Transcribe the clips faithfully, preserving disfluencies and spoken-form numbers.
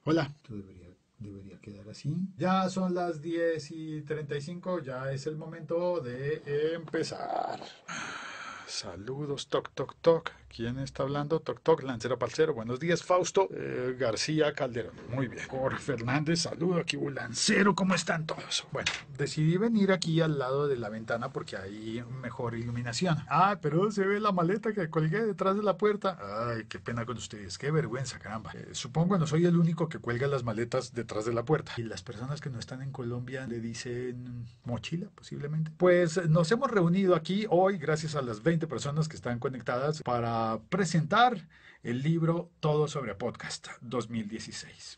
Hola, esto debería, debería quedar así. Ya son las diez y treinta y cinco, ya es el momento de empezar. Saludos, toc, toc, toc. ¿Quién está hablando? Toc, toc, Lancero Palcero. Buenos días, Fausto eh, García Calderón. Muy bien. Jorge Fernández, saludo. Aquí, un Lancero, ¿cómo están todos? Bueno, decidí venir aquí al lado de la ventana porque hay mejor iluminación. Ah, pero se ve la maleta que colgué detrás de la puerta. Ay, qué pena con ustedes. Qué vergüenza, caramba. Eh, supongo no soy el único que cuelga las maletas detrás de la puerta. Y las personas que no están en Colombia le dicen mochila, posiblemente. Pues nos hemos reunido aquí hoy, gracias a las veinte personas que están conectadas, para presentar el libro Todo sobre Podcast dos mil dieciséis.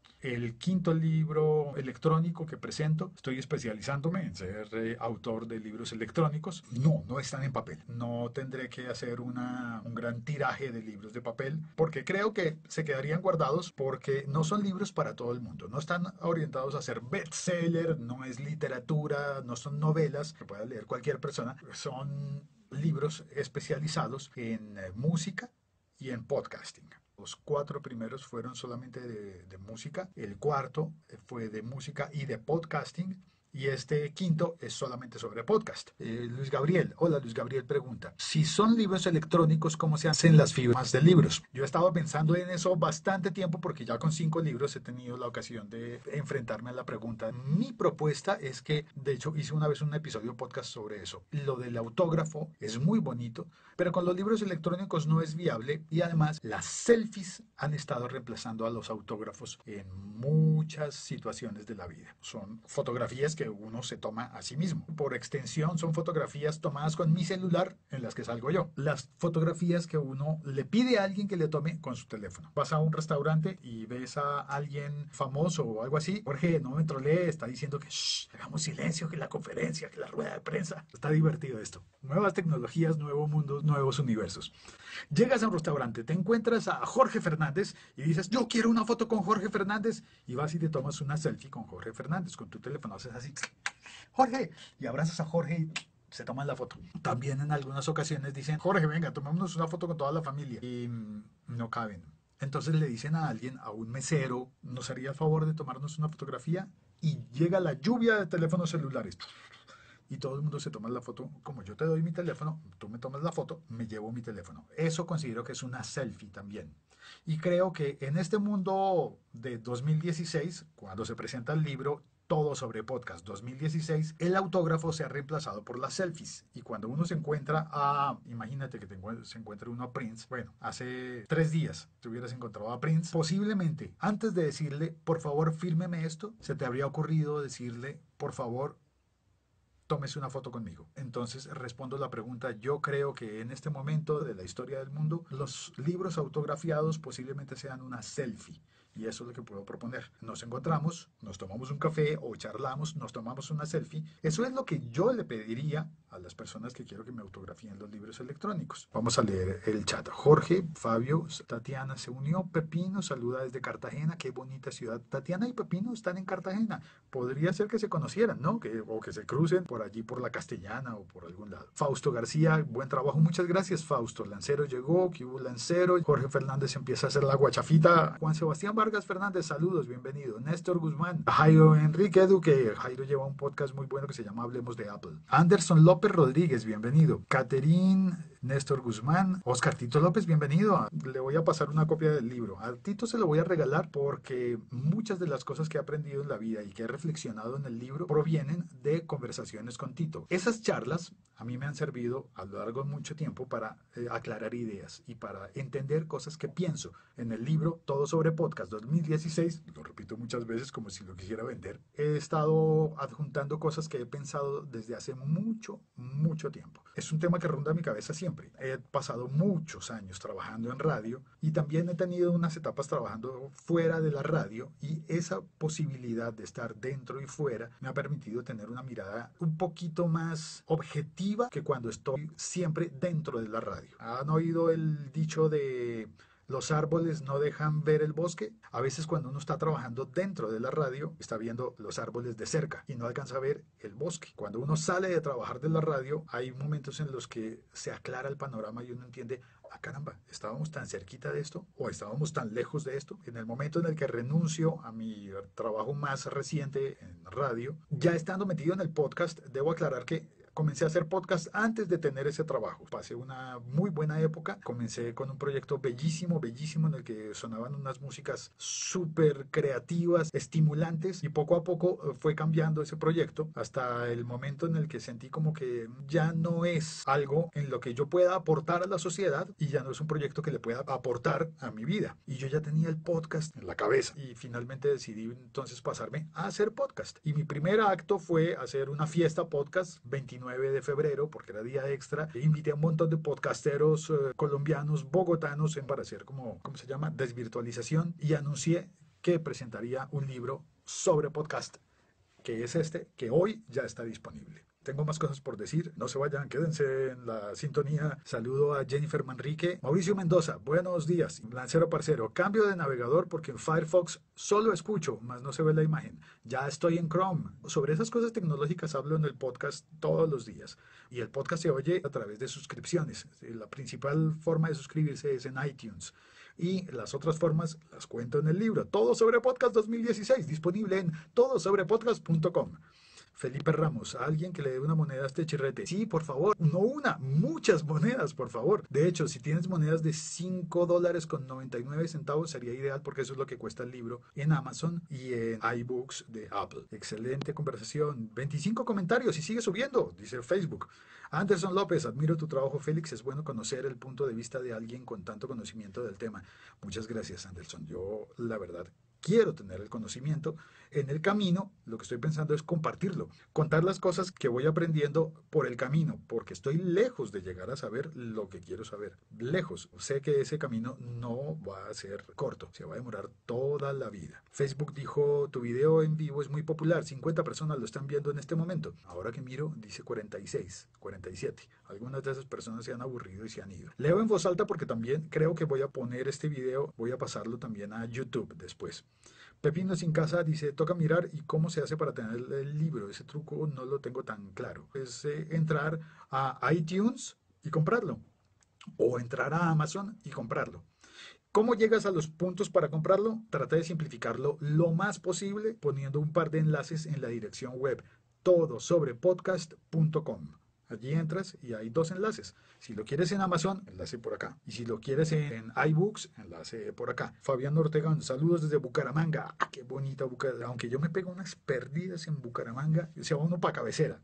El quinto libro electrónico que presento. Estoy especializándome en ser eh, autor de libros electrónicos. No, no están en papel. No tendré que hacer una, un gran tiraje de libros de papel porque creo que se quedarían guardados porque no son libros para todo el mundo. No están orientados a ser bestseller, no es literatura, no son novelas que pueda leer cualquier persona. Son libros especializados en eh, música y en podcasting. Los cuatro primeros fueron solamente de, de música, el cuarto fue de música y de podcasting, y este quinto es solamente sobre podcast. Eh, Luis Gabriel, hola Luis Gabriel pregunta, si son libros electrónicos, ¿cómo se hacen las firmas de libros? Yo estaba pensando en eso bastante tiempo porque ya con cinco libros he tenido la ocasión de enfrentarme a la pregunta. Mi propuesta es que, de hecho, hice una vez un episodio podcast sobre eso. Lo del autógrafo es muy bonito, pero con los libros electrónicos no es viable y además las selfies han estado reemplazando a los autógrafos en muchas situaciones de la vida. Son fotografías que uno se toma a sí mismo. Por extensión son fotografías tomadas con mi celular en las que salgo yo. Las fotografías que uno le pide a alguien que le tome con su teléfono. Vas a un restaurante y ves a alguien famoso o algo así. Jorge, no me trolee, está diciendo que shh, hagamos silencio, que la conferencia, que la rueda de prensa. Está divertido esto. Nuevas tecnologías, nuevo mundo, nuevos universos. Llegas a un restaurante, te encuentras a Jorge Fernández y dices, yo quiero una foto con Jorge Fernández, y vas y te tomas una selfie con Jorge Fernández, con tu teléfono, haces así, Jorge, y abrazas a Jorge y se toman la foto. También en algunas ocasiones dicen, Jorge, venga, tomémonos una foto con toda la familia, y mm, no caben. Entonces le dicen a alguien, a un mesero, ¿nos haría el favor de tomarnos una fotografía? Y llega la lluvia de teléfonos celulares y todo el mundo se toma la foto. Como yo te doy mi teléfono, tú me tomas la foto, me llevo mi teléfono. Eso considero que es una selfie también. Y creo que en este mundo de dos mil dieciséis, cuando se presenta el libro Todo sobre Podcast dos mil dieciséis, el autógrafo se ha reemplazado por las selfies. Y cuando uno se encuentra a, imagínate que te encuent se encuentre uno a Prince, bueno, hace tres días te hubieras encontrado a Prince, posiblemente antes de decirle, por favor, fírmeme esto, se te habría ocurrido decirle, por favor, tómese una foto conmigo. Entonces respondo la pregunta, yo creo que en este momento de la historia del mundo, los libros autografiados posiblemente sean una selfie. Y eso es lo que puedo proponer. Nos encontramos, nos tomamos un café o charlamos, nos tomamos una selfie. Eso es lo que yo le pediría a las personas que quiero que me autografíen los libros electrónicos. Vamos a leer el chat. Jorge, Fabio, Tatiana se unió. Pepino saluda desde Cartagena. Qué bonita ciudad. Tatiana y Pepino están en Cartagena. Podría ser que se conocieran, ¿no? Que, o que se crucen por allí por la Castellana o por algún lado. Fausto García, buen trabajo. Muchas gracias, Fausto. Lancero llegó. Que hubo Lancero. Jorge Fernández empieza a hacer la guachafita. Juan Sebastián Vargas Fernández, saludos, bienvenido. Néstor Guzmán, Jairo Enrique Duque, Jairo lleva un podcast muy bueno que se llama Hablemos de Apple. Anderson López Rodríguez, bienvenido. Caterín, Néstor Guzmán, Oscar Tito López, bienvenido. Le voy a pasar una copia del libro. A Tito se lo voy a regalar porque muchas de las cosas que he aprendido en la vida y que he reflexionado en el libro provienen de conversaciones con Tito. Esas charlas a mí me han servido a lo largo de mucho tiempo para eh, aclarar ideas y para entender cosas que pienso. En el libro Todo sobre Podcast dos mil dieciséis, lo repito muchas veces como si lo quisiera vender, he estado adjuntando cosas que he pensado desde hace mucho, mucho tiempo. Es un tema que ronda mi cabeza siempre. He pasado muchos años trabajando en radio y también he tenido unas etapas trabajando fuera de la radio, y esa posibilidad de estar dentro y fuera me ha permitido tener una mirada un poquito más objetiva que cuando estoy siempre dentro de la radio. ¿Han oído el dicho de Los árboles no dejan ver el bosque. A veces cuando uno está trabajando dentro de la radio, está viendo los árboles de cerca y no alcanza a ver el bosque. Cuando uno sale de trabajar de la radio, hay momentos en los que se aclara el panorama y uno entiende, ah caramba, estábamos tan cerquita de esto o estábamos tan lejos de esto. En el momento en el que renuncio a mi trabajo más reciente en radio, ya estando metido en el podcast, debo aclarar que comencé a hacer podcast antes de tener ese trabajo. Pasé una muy buena época. Comencé con un proyecto bellísimo, bellísimo, en el que sonaban unas músicas súper creativas, estimulantes, y poco a poco fue cambiando ese proyecto hasta el momento en el que sentí como que ya no es algo en lo que yo pueda aportar a la sociedad y ya no es un proyecto que le pueda aportar a mi vida. Y yo ya tenía el podcast en la cabeza y finalmente decidí entonces pasarme a hacer podcast. Y mi primer acto fue hacer una fiesta podcast veintinueve de febrero, porque era día extra. E invité a un montón de podcasteros eh, colombianos, bogotanos, en, para hacer como, ¿cómo se llama? Desvirtualización, y anuncié que presentaría un libro sobre podcast, que es este, que hoy ya está disponible. Tengo más cosas por decir, no se vayan, quédense en la sintonía. Saludo a Jennifer Manrique. Mauricio Mendoza, buenos días. Lancero Parcero, cambio de navegador porque en Firefox solo escucho, más no se ve la imagen. Ya estoy en Chrome. Sobre esas cosas tecnológicas hablo en el podcast todos los días. Y el podcast se oye a través de suscripciones. La principal forma de suscribirse es en iTunes. Y las otras formas las cuento en el libro. Todo sobre Podcast dos mil dieciséis, disponible en todo sobre podcast punto com. Felipe Ramos, alguien que le dé una moneda a este chirrete. Sí, por favor, no una, muchas monedas, por favor. De hecho, si tienes monedas de cinco dólares con noventa y nueve centavos, sería ideal porque eso es lo que cuesta el libro en Amazon y en iBooks de Apple. Excelente conversación. veinticinco comentarios y sigue subiendo, dice Facebook. Anderson López, admiro tu trabajo, Félix. Es bueno conocer el punto de vista de alguien con tanto conocimiento del tema. Muchas gracias, Anderson. Yo, la verdad, quiero tener el conocimiento. En el camino, lo que estoy pensando es compartirlo, contar las cosas que voy aprendiendo por el camino, porque estoy lejos de llegar a saber lo que quiero saber. Lejos. Sé que ese camino no va a ser corto, se va a demorar toda la vida. Facebook dijo, tu video en vivo es muy popular, cincuenta personas lo están viendo en este momento. Ahora que miro, dice cuarenta y seis, cuarenta y siete. Algunas de esas personas se han aburrido y se han ido. Leo en voz alta porque también creo que voy a poner este video, voy a pasarlo también a YouTube después. Pepino Sin Casa dice, toca mirar y cómo se hace para tener el libro. Ese truco no lo tengo tan claro. Es eh, entrar a iTunes y comprarlo. O entrar a Amazon y comprarlo. ¿Cómo llegas a los puntos para comprarlo? Trata de simplificarlo lo más posible poniendo un par de enlaces en la dirección web. todo sobre podcast punto com. Allí entras y hay dos enlaces. Si lo quieres en Amazon, enlace por acá. Y si lo quieres en iBooks, enlace por acá. Fabián Ortegón, saludos desde Bucaramanga. ¡Ah, qué bonita Bucaramanga! Aunque yo me pego unas perdidas en Bucaramanga, se va uno para cabecera.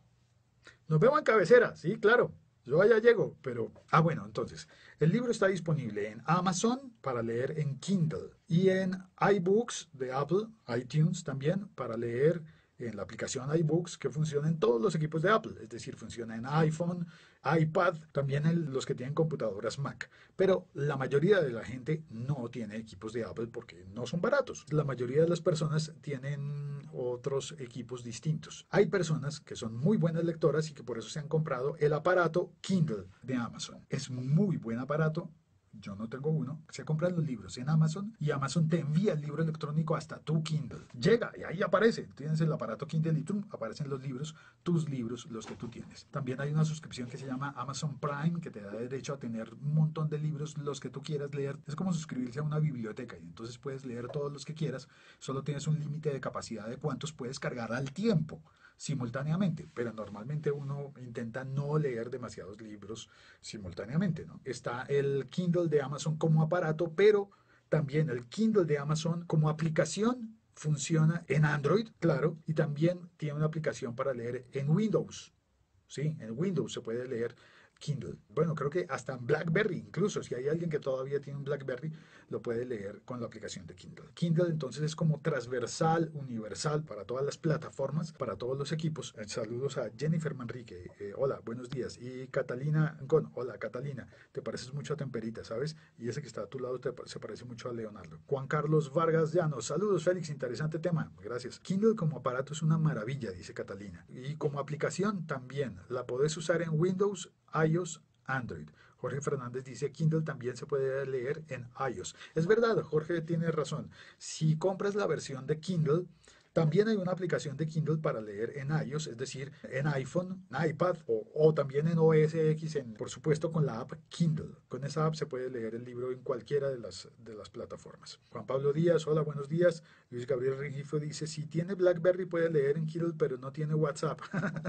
Nos vemos en cabecera, sí, claro. Yo allá llego, pero... Ah, bueno, entonces, el libro está disponible en Amazon para leer en Kindle y en iBooks de Apple, iTunes también, para leer en la aplicación iBooks, que funciona en todos los equipos de Apple, es decir, funciona en iPhone, iPad, también en los que tienen computadoras Mac. Pero la mayoría de la gente no tiene equipos de Apple porque no son baratos. La mayoría de las personas tienen otros equipos distintos. Hay personas que son muy buenas lectoras y que por eso se han comprado el aparato Kindle de Amazon. Es muy buen aparato. Yo no tengo uno. Se compran los libros en Amazon y Amazon te envía el libro electrónico hasta tu Kindle. Llega y ahí aparece. Tienes el aparato Kindle y ¡tum! Aparecen los libros, tus libros, los que tú tienes. También hay una suscripción que se llama Amazon Prime que te da derecho a tener un montón de libros, los que tú quieras leer. Es como suscribirse a una biblioteca y entonces puedes leer todos los que quieras. Solo tienes un límite de capacidad de cuántos puedes cargar al tiempo, simultáneamente, pero normalmente uno intenta no leer demasiados libros simultáneamente, ¿no? Está el Kindle de Amazon como aparato, pero también el Kindle de Amazon como aplicación funciona en Android, claro, y también tiene una aplicación para leer en Windows. Sí, en Windows se puede leer Kindle. Bueno, creo que hasta en BlackBerry, incluso si hay alguien que todavía tiene un BlackBerry, lo puede leer con la aplicación de Kindle. Kindle entonces es como transversal, universal para todas las plataformas, para todos los equipos. Saludos a Jennifer Manrique, eh, hola, buenos días. Y Catalina Gon, hola Catalina, te pareces mucho a Temperita, ¿sabes? Y ese que está a tu lado te, se parece mucho a Leonardo. Juan Carlos Vargas Llanos, saludos Félix, interesante tema, gracias. Kindle como aparato es una maravilla, dice Catalina. Y como aplicación también, la podés usar en Windows, iOS, Android. Jorge Fernández dice, Kindle también se puede leer en iOS. Es verdad, Jorge tiene razón. Si compras la versión de Kindle, también hay una aplicación de Kindle para leer en iOS, es decir, en iPhone, en iPad o, o también en O S X, en, por supuesto con la app Kindle. Con esa app se puede leer el libro en cualquiera de las, de las plataformas. Juan Pablo Díaz, hola, buenos días. Luis Gabriel Regifo dice, si tiene BlackBerry puede leer en Kindle, pero no tiene WhatsApp.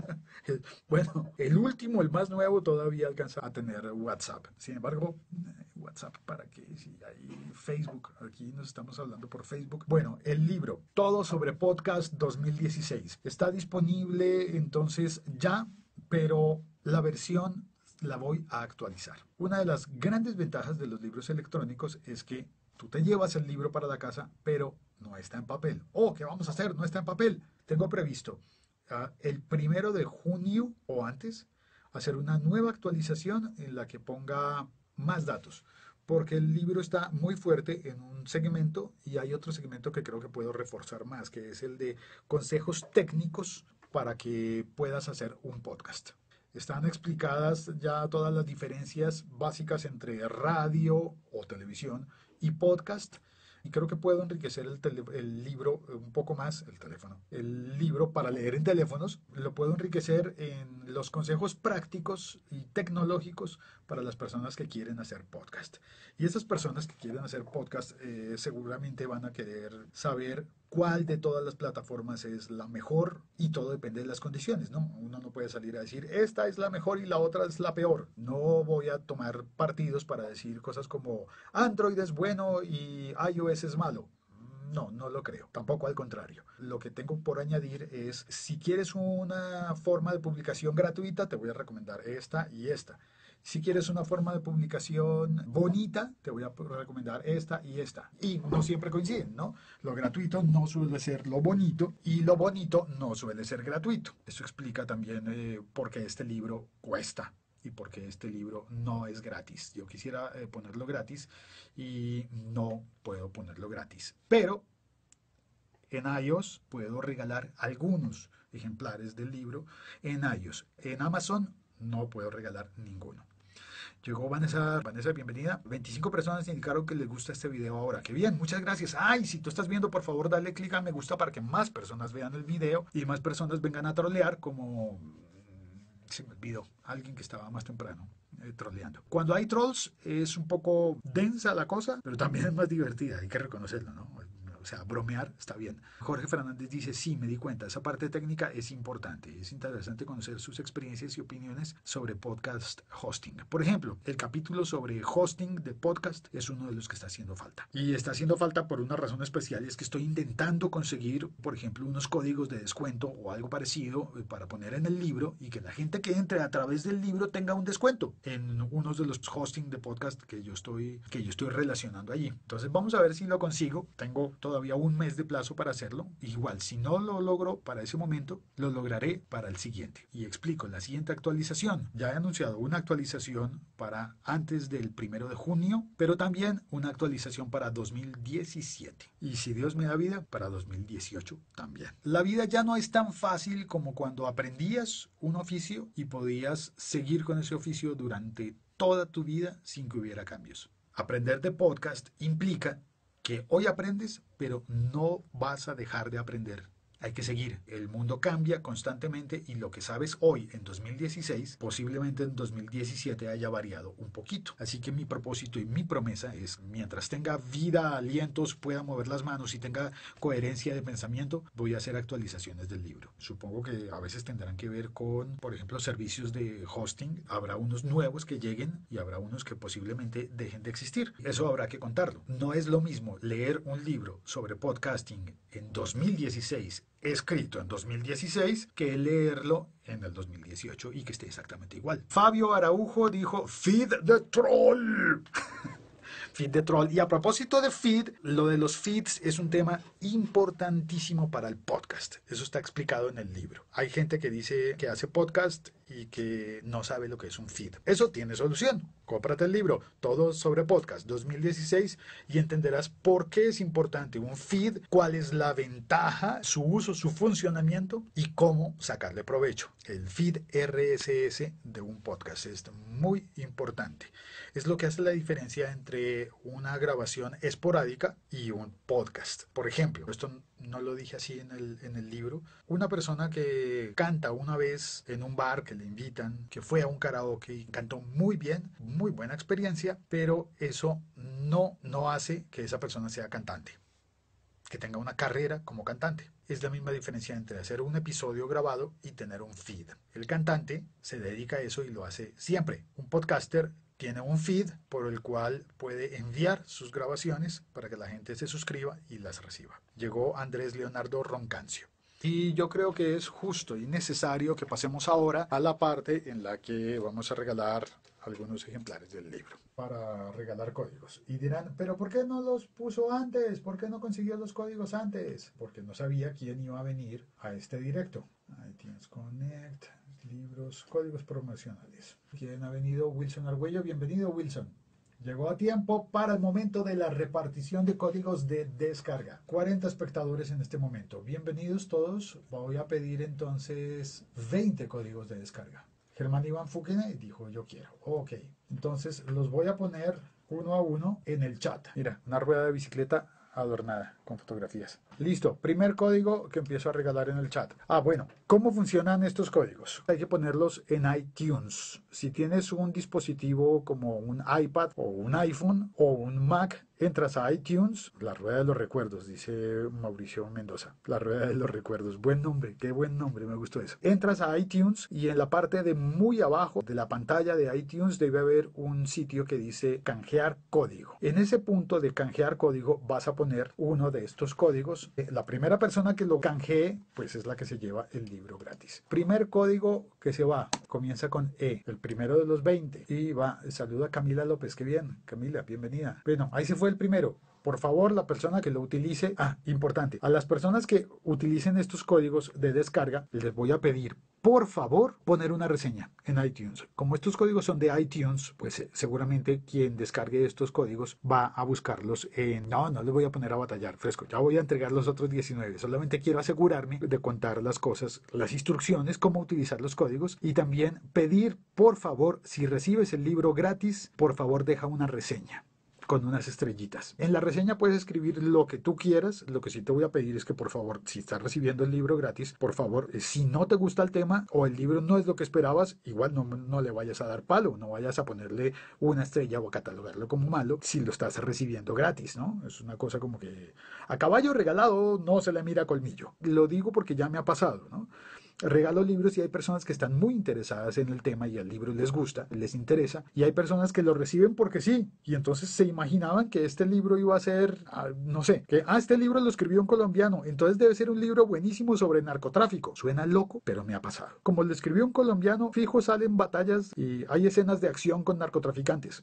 Bueno, el último, el más nuevo, todavía alcanza a tener WhatsApp. Sin embargo, WhatsApp para qué, si hay Facebook, aquí nos estamos hablando por Facebook. Bueno, el libro, todo sobre podcast dos mil dieciséis, está disponible entonces ya, pero la versión la voy a actualizar. Una de las grandes ventajas de los libros electrónicos es que tú te llevas el libro para la casa, pero no está en papel. Oh, ¿qué vamos a hacer? No está en papel. Tengo previsto uh, el primero de junio o antes hacer una nueva actualización en la que ponga más datos, porque el libro está muy fuerte en un segmento y hay otro segmento que creo que puedo reforzar más, que es el de consejos técnicos para que puedas hacer un podcast. Están explicadas ya todas las diferencias básicas entre radio o televisión y podcast. Y creo que puedo enriquecer el, tele, el libro un poco más, el teléfono, el libro para leer en teléfonos, lo puedo enriquecer en los consejos prácticos y tecnológicos para las personas que quieren hacer podcast. Y esas personas que quieren hacer podcast eh, seguramente van a querer saber cuál de todas las plataformas es la mejor y todo depende de las condiciones, ¿no? Uno no puede salir a decir, esta es la mejor y la otra es la peor. No voy a tomar partidos para decir cosas como Android es bueno y iOS es malo. No, no lo creo. Tampoco al contrario. Lo que tengo por añadir es, si quieres una forma de publicación gratuita, te voy a recomendar esta y esta. Si quieres una forma de publicación bonita, te voy a recomendar esta y esta. Y no siempre coinciden, ¿no? Lo gratuito no suele ser lo bonito y lo bonito no suele ser gratuito. Eso explica también eh, por qué este libro cuesta y por qué este libro no es gratis. Yo quisiera eh, ponerlo gratis y no puedo ponerlo gratis. Pero en iOS puedo regalar algunos ejemplares del libro en iOS. En Amazon no puedo regalar ninguno. Llegó Vanessa, Vanessa, bienvenida. veinticinco personas indicaron que les gusta este video ahora. ¡Qué bien! Muchas gracias. Ay, si tú estás viendo, por favor, dale clic a me gusta para que más personas vean el video y más personas vengan a trolear como... Se me olvidó, alguien que estaba más temprano eh, troleando. Cuando hay trolls es un poco densa la cosa, pero también es más divertida, hay que reconocerlo, ¿no? O sea, bromear está bien. Jorge Fernández dice, sí, me di cuenta, esa parte técnica es importante. Es interesante conocer sus experiencias y opiniones sobre podcast hosting. Por ejemplo, el capítulo sobre hosting de podcast es uno de los que está haciendo falta. Y está haciendo falta por una razón especial, y es que estoy intentando conseguir, por ejemplo, unos códigos de descuento o algo parecido para poner en el libro y que la gente que entre a través del libro tenga un descuento en unos de los hosting de podcast que yo estoy, que yo estoy relacionando allí. Entonces vamos a ver si lo consigo. Tengo todo todavía un mes de plazo para hacerlo. Igual, si no lo logro para ese momento, lo lograré para el siguiente. Y explico, la siguiente actualización. Ya he anunciado una actualización para antes del primero de junio, pero también una actualización para dos mil diecisiete. Y si Dios me da vida, para dos mil dieciocho también. La vida ya no es tan fácil como cuando aprendías un oficio y podías seguir con ese oficio durante toda tu vida sin que hubiera cambios. Aprender de podcast implica que hoy aprendes, pero no vas a dejar de aprender. Hay que seguir. El mundo cambia constantemente y lo que sabes hoy en dos mil dieciséis, posiblemente en dos mil diecisiete haya variado un poquito. Así que mi propósito y mi promesa es, mientras tenga vida, alientos, pueda mover las manos y tenga coherencia de pensamiento, voy a hacer actualizaciones del libro. Supongo que a veces tendrán que ver con, por ejemplo, servicios de hosting. Habrá unos nuevos que lleguen y habrá unos que posiblemente dejen de existir. Eso habrá que contarlo. No es lo mismo leer un libro sobre podcasting en dos mil dieciséis escrito en dos mil dieciséis que leerlo en el dos mil dieciocho y que esté exactamente igual. Fabio Araujo dijo, feed the troll. Feed the troll. Y a propósito de feed, lo de los feeds es un tema importantísimo para el podcast. Eso está explicado en el libro. Hay gente que dice que hace podcast y que no sabe lo que es un feed. Eso tiene solución. Cómprate el libro Todo sobre Podcast dos mil dieciséis y entenderás por qué es importante un feed, cuál es la ventaja, su uso, su funcionamiento y cómo sacarle provecho. El feed R S S de un podcast es muy importante. Es lo que hace la diferencia entre una grabación esporádica y un podcast. Por ejemplo, esto no lo dije así en el, en el libro, una persona que canta una vez en un bar que le invitan, que fue a un karaoke y cantó muy bien, muy buena experiencia, pero eso no, no hace que esa persona sea cantante, que tenga una carrera como cantante. Es la misma diferencia entre hacer un episodio grabado y tener un feed. El cantante se dedica a eso y lo hace siempre. Un podcaster tiene un feed por el cual puede enviar sus grabaciones para que la gente se suscriba y las reciba. Llegó Andrés Leonardo Roncancio. Y yo creo que es justo y necesario que pasemos ahora a la parte en la que vamos a regalar algunos ejemplares del libro para regalar códigos. Y dirán, ¿pero por qué no los puso antes? ¿Por qué no consiguió los códigos antes? Porque no sabía quién iba a venir a este directo. iTunes Connect, libros, códigos promocionales. ¿Quién ha venido? Wilson Argüello. Bienvenido, Wilson. Llegó a tiempo para el momento de la repartición de códigos de descarga. cuarenta espectadores en este momento. Bienvenidos todos. Voy a pedir entonces veinte códigos de descarga. Germán Iván Fukine dijo yo quiero. Ok. Entonces los voy a poner uno a uno en el chat. Mira, una rueda de bicicleta adornada con fotografías. Listo, primer código que empiezo a regalar en el chat. Ah, bueno, ¿cómo funcionan estos códigos? Hay que ponerlos en iTunes. Si tienes un dispositivo como un iPad o un iPhone o un Mac, entras a iTunes, la rueda de los recuerdos, dice Mauricio Mendoza. La rueda de los recuerdos, buen nombre, qué buen nombre, me gustó eso. Entras a iTunes y en la parte de muy abajo de la pantalla de iTunes debe haber un sitio que dice canjear código. En ese punto de canjear código vas a poner uno de estos códigos. La primera persona que lo canjee, pues es la que se lleva el libro gratis. Primer código que se va, comienza con E, el primero de los veinte. Y va, saluda a Camila López, qué bien, Camila, bienvenida. Bueno, ahí se fue el primero. Por favor, la persona que lo utilice, ah, importante, a las personas que utilicen estos códigos de descarga, les voy a pedir, por favor, poner una reseña en iTunes. Como estos códigos son de iTunes, pues eh, seguramente quien descargue estos códigos va a buscarlos en... No, no les voy a poner a batallar, fresco, ya voy a entregar los otros diecinueve. Solamente quiero asegurarme de contar las cosas, las instrucciones, cómo utilizar los códigos y también pedir, por favor, si recibes el libro gratis, por favor, deja una reseña con unas estrellitas. En la reseña puedes escribir lo que tú quieras. Lo que sí te voy a pedir es que por favor, si estás recibiendo el libro gratis, por favor, si no te gusta el tema o el libro no es lo que esperabas, igual no, no le vayas a dar palo, no vayas a ponerle una estrella o a catalogarlo como malo si lo estás recibiendo gratis, ¿no? Es una cosa como que a caballo regalado no se le mira colmillo. Lo digo porque ya me ha pasado, ¿no? Regalo libros y hay personas que están muy interesadas en el tema y el libro les gusta, les interesa, y hay personas que lo reciben porque sí, y entonces se imaginaban que este libro iba a ser, no sé, que, ah, este libro lo escribió un colombiano, entonces debe ser un libro buenísimo sobre narcotráfico. Suena loco, pero me ha pasado. Como lo escribió un colombiano, fijo salen batallas y hay escenas de acción con narcotraficantes.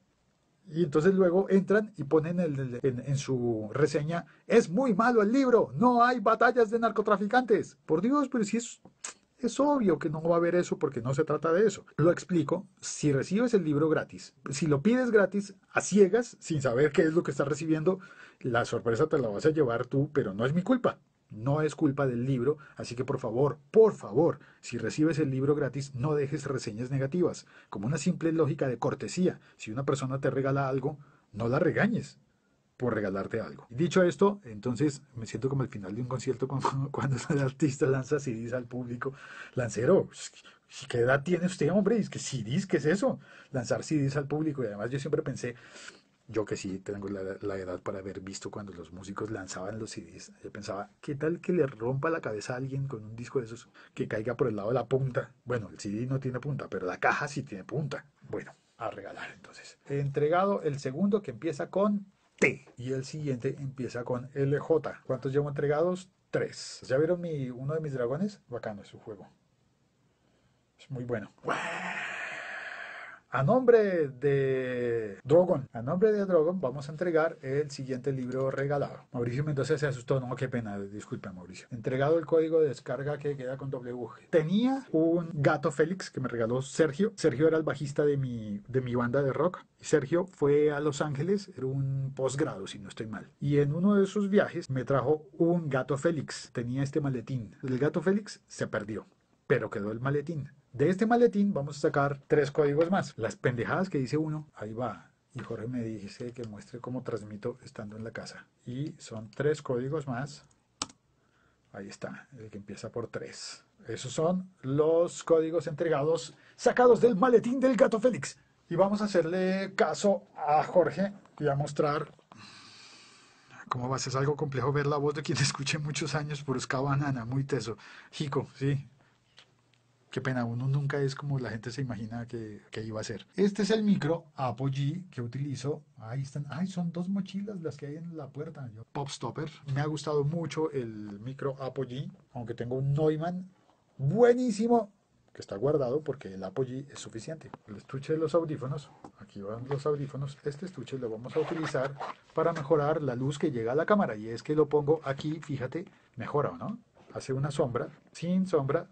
Y entonces luego entran y ponen el, en, en su reseña, es muy malo el libro, no hay batallas de narcotraficantes. Por Dios, pero si es, es obvio que no va a haber eso porque no se trata de eso. Lo explico, si recibes el libro gratis, si lo pides gratis a ciegas, sin saber qué es lo que estás recibiendo, la sorpresa te la vas a llevar tú, pero no es mi culpa. No es culpa del libro, así que por favor, por favor, si recibes el libro gratis, no dejes reseñas negativas. Como una simple lógica de cortesía, si una persona te regala algo, no la regañes por regalarte algo. Dicho esto, entonces me siento como al final de un concierto cuando el artista lanza C Ds al público. Lancero, ¿qué edad tiene usted, hombre? Es que C Ds, ¿qué es eso? Lanzar C Ds al público. Y además yo siempre pensé, yo que sí tengo la, la edad para haber visto cuando los músicos lanzaban los C Ds, yo pensaba, ¿qué tal que le rompa la cabeza a alguien con un disco de esos que caiga por el lado de la punta? Bueno, el C D no tiene punta, pero la caja sí tiene punta. Bueno, a regalar entonces. He entregado el segundo que empieza con T y el siguiente empieza con L J. ¿Cuántos llevo entregados? Tres. ¿Ya vieron mi, uno de mis dragones? Bacano es su juego. Es muy bueno. A nombre de Drogon, a nombre de Drogon vamos a entregar el siguiente libro regalado. Mauricio Mendoza se asustó, no, qué pena, disculpa Mauricio. Entregado el código de descarga que queda con W G. Tenía un gato Félix que me regaló Sergio. Sergio era el bajista de mi, de mi banda de rock. Sergio fue a Los Ángeles, era un posgrado si no estoy mal. Y en uno de sus viajes me trajo un gato Félix. Tenía este maletín. El gato Félix se perdió, pero quedó el maletín. De este maletín vamos a sacar tres códigos más. Las pendejadas que dice uno, ahí va. Y Jorge me dice que muestre cómo transmito estando en la casa. Y son tres códigos más. Ahí está, el que empieza por tres. Esos son los códigos entregados, sacados del maletín del gato Félix. Y vamos a hacerle caso a Jorge y a mostrar cómo va a ser algo complejo ver la voz de quien escuché muchos años por Ska Banana, muy teso. Jico, sí. Qué pena, uno nunca es como la gente se imagina que, que iba a ser. Este es el micro Apogee que utilizo. Ahí están. Ay, son dos mochilas las que hay en la puerta. Yo, Pop Stopper. Me ha gustado mucho el micro Apogee, aunque tengo un Neumann buenísimo que está guardado porque el Apogee es suficiente. El estuche de los audífonos. Aquí van los audífonos. Este estuche lo vamos a utilizar para mejorar la luz que llega a la cámara. Y es que lo pongo aquí, fíjate, mejora, ¿no? Hace una sombra, sin sombra,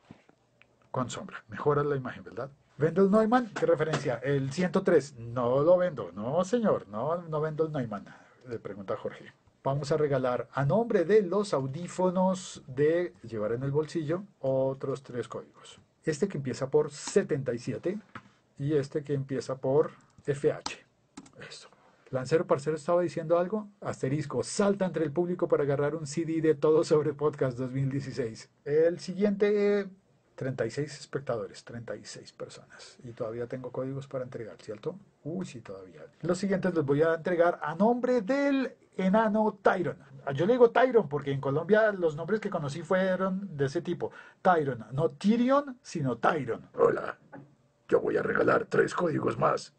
con sombra. Mejora la imagen, ¿verdad? ¿Vendo el Neumann? ¿Qué referencia? El ciento tres. No lo vendo. No, señor. No, no vendo el Neumann. Le pregunta Jorge. Vamos a regalar a nombre de los audífonos de llevar en el bolsillo otros tres códigos. Este que empieza por setenta y siete y este que empieza por F H. Eso. Lancero Parcero estaba diciendo algo. Asterisco, salta entre el público para agarrar un C D de Todo sobre Podcast dos mil dieciséis. El siguiente... treinta y seis espectadores, treinta y seis personas. Y todavía tengo códigos para entregar, ¿cierto? Uy, sí, todavía. Los siguientes los voy a entregar a nombre del enano Tyron. Yo le digo Tyron porque en Colombia los nombres que conocí fueron de ese tipo. Tyron, no Tyrion, sino Tyron. Hola, yo voy a regalar tres códigos más.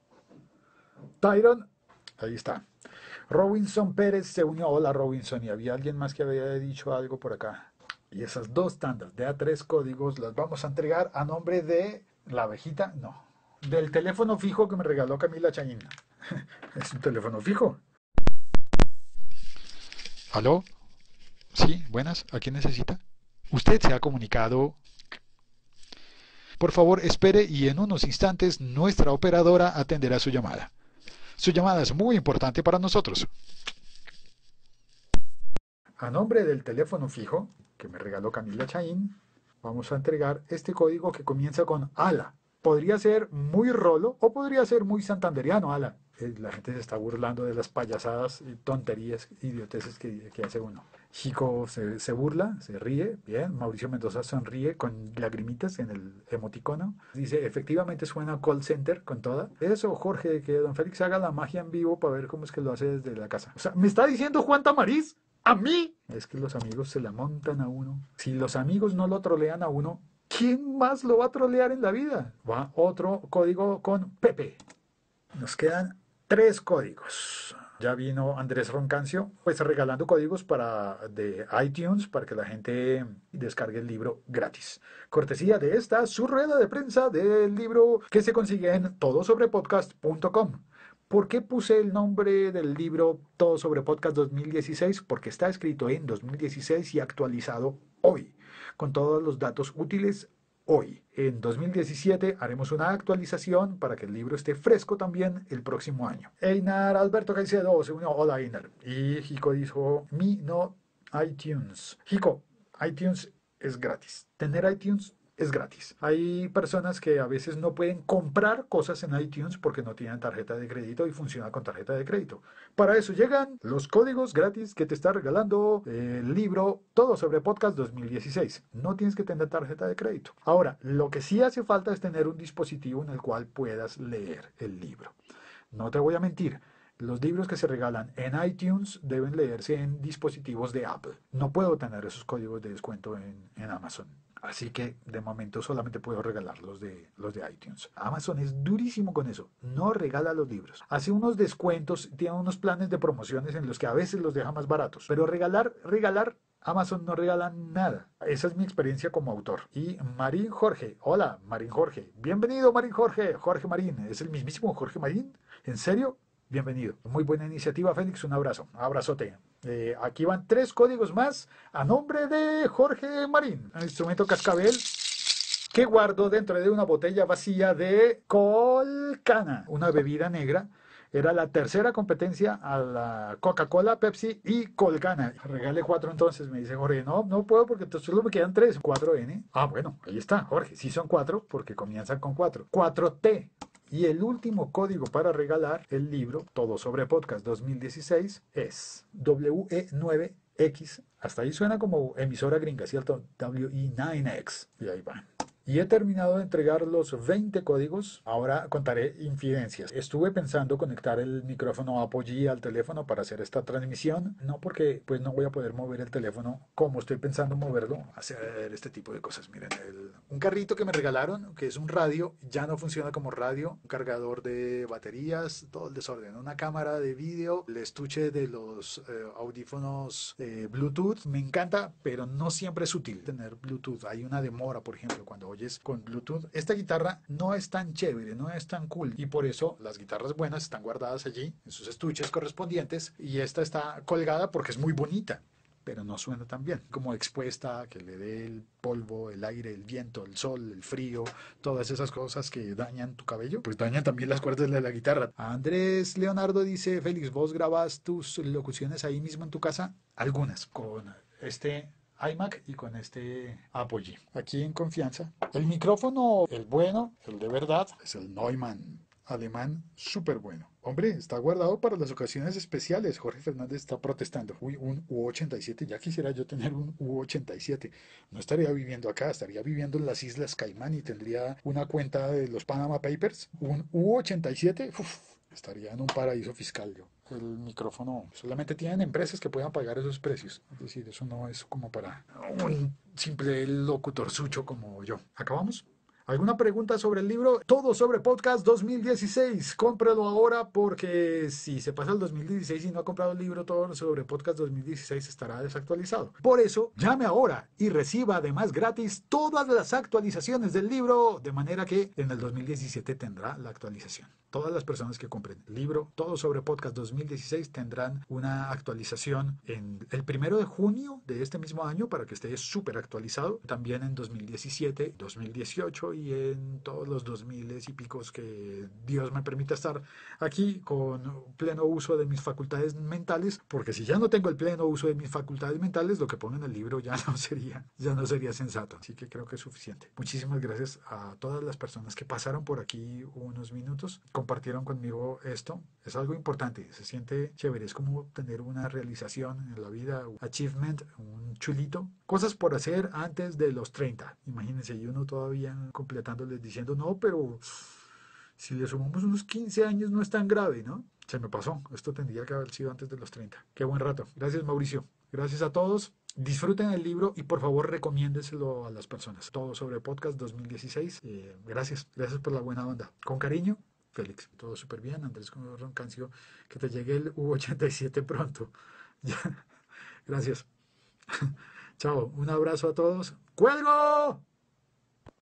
Tyron, ahí está. Robinson Pérez se unió. Hola Robinson, y había alguien más que había dicho algo por acá. Y esas dos tandas de a tres códigos las vamos a entregar a nombre de la abejita, no, del teléfono fijo que me regaló Camila Chaín. Es un teléfono fijo. ¿Aló? Sí, buenas, ¿a quién necesita? Usted se ha comunicado. Por favor, espere y en unos instantes nuestra operadora atenderá su llamada. Su llamada es muy importante para nosotros. A nombre del teléfono fijo que me regaló Camila Chaín, vamos a entregar este código que comienza con ALA. Podría ser muy rolo o podría ser muy santanderiano, ALA. La gente se está burlando de las payasadas y tonterías, idioteces que, que hace uno. Chico se, se burla, se ríe, bien. Mauricio Mendoza sonríe con lagrimitas en el emoticono. Dice, efectivamente suena call center con toda. Eso, Jorge, que don Félix haga la magia en vivo para ver cómo es que lo hace desde la casa. O sea, ¿me está diciendo Juan Tamariz? ¿A mí? Es que los amigos se la montan a uno. Si los amigos no lo trolean a uno, ¿quién más lo va a trolear en la vida? Va otro código con Pepe. Nos quedan tres códigos. Ya vino Andrés Roncancio, pues regalando códigos para de iTunes para que la gente descargue el libro gratis. Cortesía de esta, su rueda de prensa del libro que se consigue en todo sobre podcast punto com. ¿Por qué puse el nombre del libro Todo sobre Podcast dos mil dieciséis? Porque está escrito en dos mil dieciséis y actualizado hoy, con todos los datos útiles hoy. En dos mil diecisiete haremos una actualización para que el libro esté fresco también el próximo año. Einar Alberto Caicedo se unió. Hola Einar. Y Jico dijo, mi no iTunes. Jico, iTunes es gratis. Tener iTunes es gratis. Hay personas que a veces no pueden comprar cosas en iTunes porque no tienen tarjeta de crédito y funciona con tarjeta de crédito. Para eso llegan los códigos gratis que te está regalando el libro Todo sobre Podcast dos mil dieciséis. No tienes que tener tarjeta de crédito. Ahora, lo que sí hace falta es tener un dispositivo en el cual puedas leer el libro. No te voy a mentir. Los libros que se regalan en iTunes deben leerse en dispositivos de Apple. No puedo tener esos códigos de descuento en, en Amazon. Así que de momento solamente puedo regalar los de, los de iTunes. Amazon es durísimo con eso. No regala los libros. Hace unos descuentos, tiene unos planes de promociones en los que a veces los deja más baratos. Pero regalar, regalar, Amazon no regala nada. Esa es mi experiencia como autor. Y Marín Jorge. Hola, Marín Jorge. Bienvenido, Marín Jorge. Jorge Marín. ¿Es el mismísimo Jorge Marín? ¿En serio? Bienvenido. Muy buena iniciativa, Félix. Un abrazo. Un abrazote. Eh, aquí van tres códigos más a nombre de Jorge Marín. El instrumento cascabel que guardo dentro de una botella vacía de Colcana, una bebida negra. Era la tercera competencia a la Coca-Cola, Pepsi y Colgana. Regale cuatro entonces, me dice Jorge. No, no puedo porque solo me quedan tres. cuatro ene. Ah, bueno, ahí está, Jorge. Sí son cuatro porque comienzan con cuatro. cuatro te. Y el último código para regalar el libro Todo sobre Podcast dos mil dieciséis es W E nueve X. Hasta ahí suena como emisora gringa, ¿cierto? W E nueve X. Y ahí va. Y he terminado de entregar los veinte códigos. Ahora contaré infidencias. Estuve pensando conectar el micrófono Apogee al teléfono para hacer esta transmisión. No porque pues no voy a poder mover el teléfono como estoy pensando moverlo. Hacer este tipo de cosas. Miren, el, un carrito que me regalaron, que es un radio, ya no funciona como radio. Un cargador de baterías, todo el desorden. Una cámara de vídeo, el estuche de los eh, audífonos eh, Bluetooth. Me encanta, pero no siempre es útil tener Bluetooth. Hay una demora, por ejemplo, cuando con Bluetooth. Esta guitarra no es tan chévere, no es tan cool y por eso las guitarras buenas están guardadas allí en sus estuches correspondientes y esta está colgada porque es muy bonita, pero no suena tan bien, como expuesta, que le dé el polvo, el aire, el viento, el sol, el frío, todas esas cosas que dañan tu cabello, pues dañan también las cuerdas de la guitarra. Andrés Leonardo dice, Félix, ¿vos grabas tus locuciones ahí mismo en tu casa? Algunas, con este iMac y con este Apogee. Aquí en confianza. El micrófono, el bueno, el de verdad, es el Neumann. Alemán, súper bueno. Hombre, está guardado para las ocasiones especiales. Jorge Fernández está protestando. Uy, un U ochenta y siete. Ya quisiera yo tener un U ochenta y siete. No estaría viviendo acá, estaría viviendo en las Islas Caimán y tendría una cuenta de los Panama Papers. Un U ochenta y siete, uf, estaría en un paraíso fiscal yo. El micrófono, solamente tienen empresas que puedan pagar esos precios. Es decir, eso no es como para un simple locutor sucho como yo. ¿Acabamos? ¿Alguna pregunta sobre el libro? Todo sobre Podcast dos mil dieciséis. Cómpralo ahora porque si se pasa el dos mil dieciséis y no ha comprado el libro Todo sobre Podcast dos mil dieciséis estará desactualizado. Por eso, llame ahora y reciba además gratis todas las actualizaciones del libro, de manera que en el dos mil diecisiete tendrá la actualización. Todas las personas que compren el libro Todo sobre Podcast dos mil dieciséis tendrán una actualización en el primero de junio de este mismo año para que esté súper actualizado. También en dos mil diecisiete, dos mil dieciocho y en todos los dos mil y picos que Dios me permita estar aquí con pleno uso de mis facultades mentales, porque si ya no tengo el pleno uso de mis facultades mentales, lo que pongo en el libro ya no sería, ya no sería sensato. Así que creo que es suficiente. Muchísimas gracias a todas las personas que pasaron por aquí unos minutos, compartieron conmigo esto. Es algo importante, se siente chévere, es como tener una realización en la vida, un achievement, un chulito, cosas por hacer antes de los treinta. Imagínense, y uno todavía completándoles diciendo, no, pero si le sumamos unos quince años no es tan grave, ¿no? Se me pasó, esto tendría que haber sido antes de los treinta. Qué buen rato. Gracias, Mauricio. Gracias a todos. Disfruten el libro y por favor recomiéndeselo a las personas. Todo sobre Podcast dos mil dieciséis. Eh, gracias, gracias por la buena onda. Con cariño, Félix. Todo súper bien. Andrés Roncancio, que te llegue el U ochenta y siete pronto. Gracias. Chao, un abrazo a todos. ¡Cuelgo!